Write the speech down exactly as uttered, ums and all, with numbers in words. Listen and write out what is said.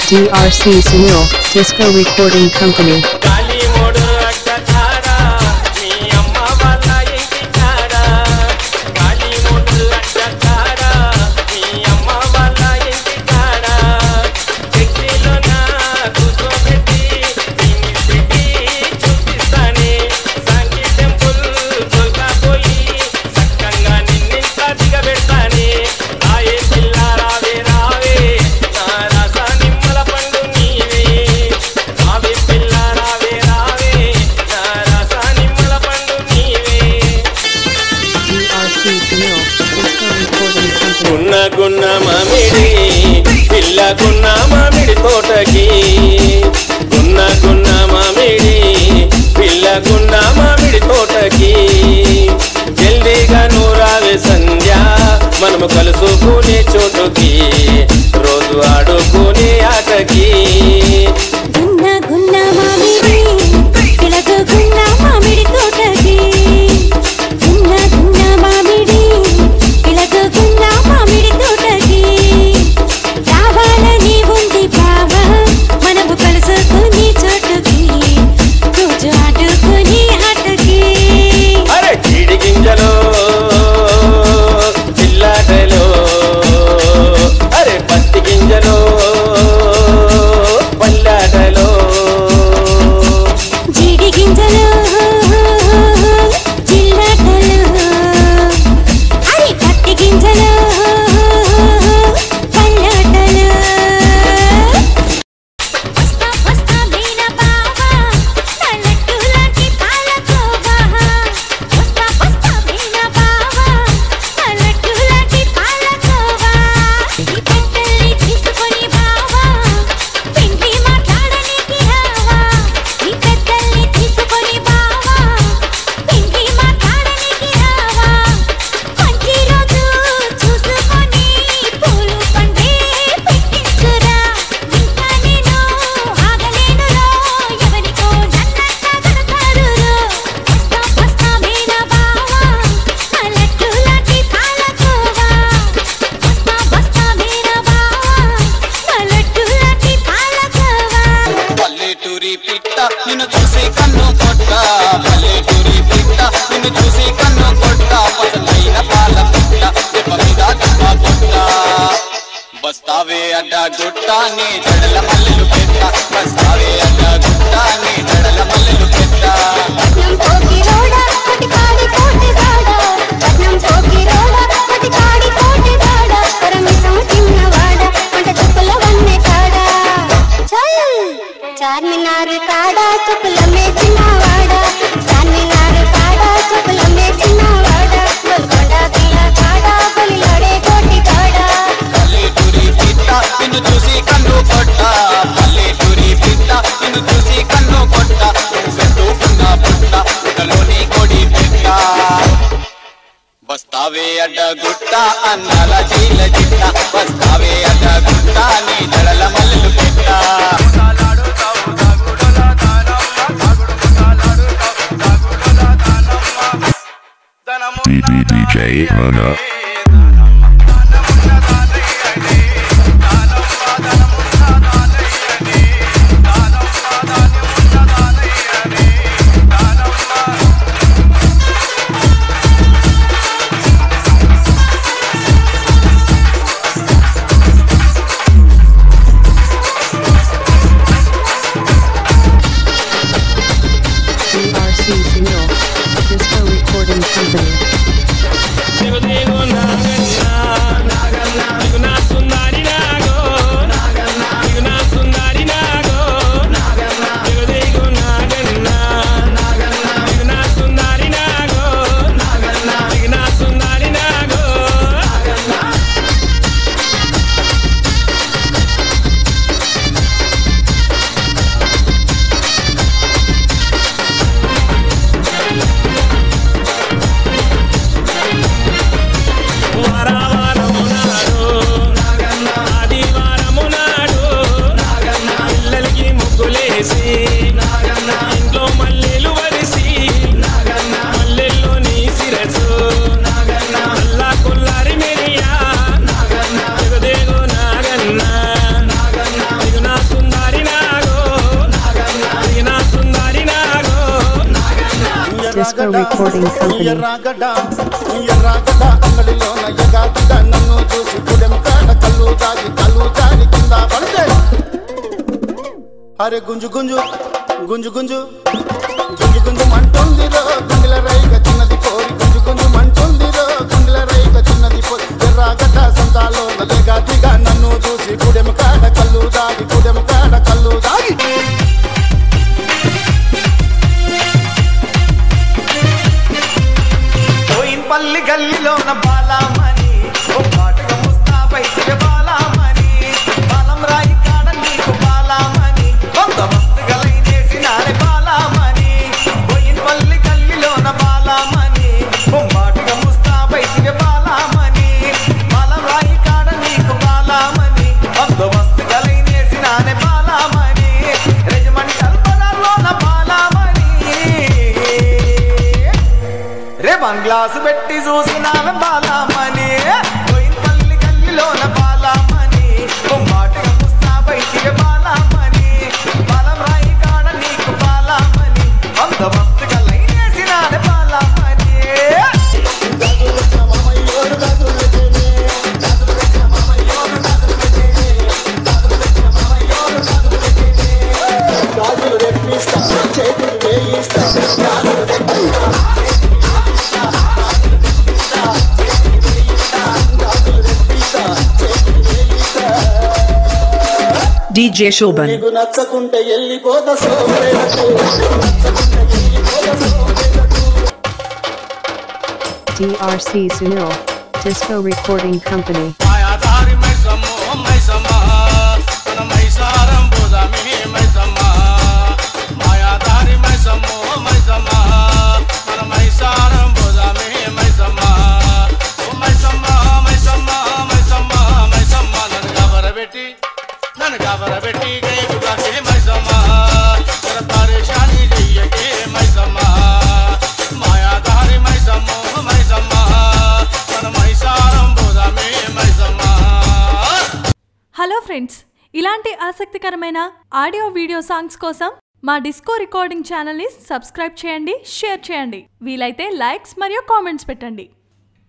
D R C Sunil, Disco Recording Company. గున్న మామిడి పిల్ల గున్న మామిడి తోటకి గున్న గున్న మామిడి పిల్ల గున్న మామిడి తోటకి జల్దీగా నూరావే సంధ్య మనము కలుసుకునే చోటుకి రోజు ఆడుకునే ఆటకి గున్న గున్న మామిడి పిల్ల గున్న మామిడి తోటకి గున్న గున్న మామిడి పిల్ల గున్న మామిడి తోటకి రావాలని ఉంది బావా మనము కలుసుకుని చోటుకి రోజు ఆడుకుని ఆటకి అరే చీడి గింజలో చిల్లాటలో అరే పత్తి గింజలో పల్లాటలో జీడి గింజలు చిల్లాటలు అరే పత్తి గింజలు పల్లాటలు వస్తా వస్తా మీన బావా పల్లెటూలాంటి పాలకోవా వస్తా వస్తా మీన బావా పల్లెటూలాంటి పాలకోవా ఈ పెట్టెల్ని తీసుకొని బావా పిండి మాట్లాడనీకి రావా ఈ పెట్టెల్ని తీసుకొని బావా పిండి మాట్లాడనీకి రావా మంచి రోజు చూసుకొని పూలు పండే పెట్టించురా ఇంకా నేను ఆగలేనురో ఎవరికో నన్నంట కడతారురో వస్తా వస్తా మీన బావా పల్లెటూలాంటి పాలకోవా వస్తా వస్తా మీన బావా పల్లెటూలాంటి పాలకోవా పల్లెటూరి పిట్ట నిన్ను చూసి కన్ను కొట్ట పల్లెటూరి పిట్ట నిన్ను చూసి కన్ను కొట్ట పసలైన పాల పిట్ట దెబ్బ మీద దెబ్బ కొట్ట బస్తావే అడ్డ గుట్ట నీ జడల మల్లెలు పెట్ట బస్తావే అడ్డ గుట్ట నీ జడల మల్లెలు పెట్ట పట్నం పోకి రోడా పటికాడి కోటి వాడా పట్నం పోకి రోడా పటికాడి కోటి వాడా పరమేశం చిన్నవాడా పంట చుక్కల వన్నె కాడా చల్ చార్మినార్ కాడా చుక్కల మే చిన్నవాడా చార్మినార్ కాడా చుక్కల మే చిన్నవాడా గోల్కొండ కిలా కాడా గొలిలోడే కోటి కాడా పల్లెటూరి పిట్ట నిన్ను చూసి కన్ను కొట్ట పల్లెటూరి పిట్ట నిన్ను చూసి కన్ను కొట్ట నువ్వెత్తుకున్న పుట్ట పుట్టలోని కొడి పెట్ట బస్తావే అడ్డ గుట్ట అన్నాల జీల జిట్ట బస్తావే అడ్డ గుట్ట నీ జడల మల్లెలు పెట్ట D D D J Mona. D R C Sunil, Disco Recording Company. దిగు దిగు Disco Recording Company. ఎర్రగడ్డ ఎర్రగడ్డ అంగడిలో నయ్యగాదిగా నన్ను చూసి గుడెం కాడ కళ్ళు దాగి కళ్ళు జారి కింద పడితే అరే గుంజు గుంజు గుంజు గుంజు గుంజు గుంజు మంటుందిరో గుండెల రైగ చిన్నది పోరి గుంజు గుంజు మంటుందిరో గుండెల రైగ చిన్నది పోరి ఎర్రగడ్డ సంతాలో నయ్యగాదిగా నన్ను చూసి గుడెం కాడ కళ్ళు దాగి గుడెం కాడ కళ్ళు దాగి పల్లి గల్లిలోన బాలామణి ఓ పాటగా ముస్తాబైతే బాలామణి బాలం రాయి కాడ నీకు బాలామణి కొంత మస్తుగా లైనేసినారే బాలామణి పోయిన పల్లి గల్లిలోన బాలామణి ఓ పాటగా ముస్తాబైతే బాలామణి బాలం రాయి కాడ నీకు బాలామణి కొంత మస్తుగా లైనేసినారే బాలామణి రెజిమెంటల్ పదాల్లోన బాలామణి రే బంగ్లాసు పెట్టి చూసినామె బాలామణి పోయిన పల్లి గల్లిలోన బాలామణి బొమ్మాటిగా ముస్తాబైతివే బాలామణి బాలం రాయి కాడ నీకు బాలామణి అంత మస్తుగా లైనేసినాడే Balamani D J Shoban. D R C Sunil, Disco Recording Company. Hello friends, ఇలాంటి ఆసక్తికరమైన ఆడియో వీడియో సాంగ్స్ కోసం మా డిస్కో రికార్డింగ్ ఛానల్ని సబ్స్క్రైబ్ చేయండి, షేర్ చేయండి, వీలైతే లైక్స్ మరియు కామెంట్స్ పెట్టండి.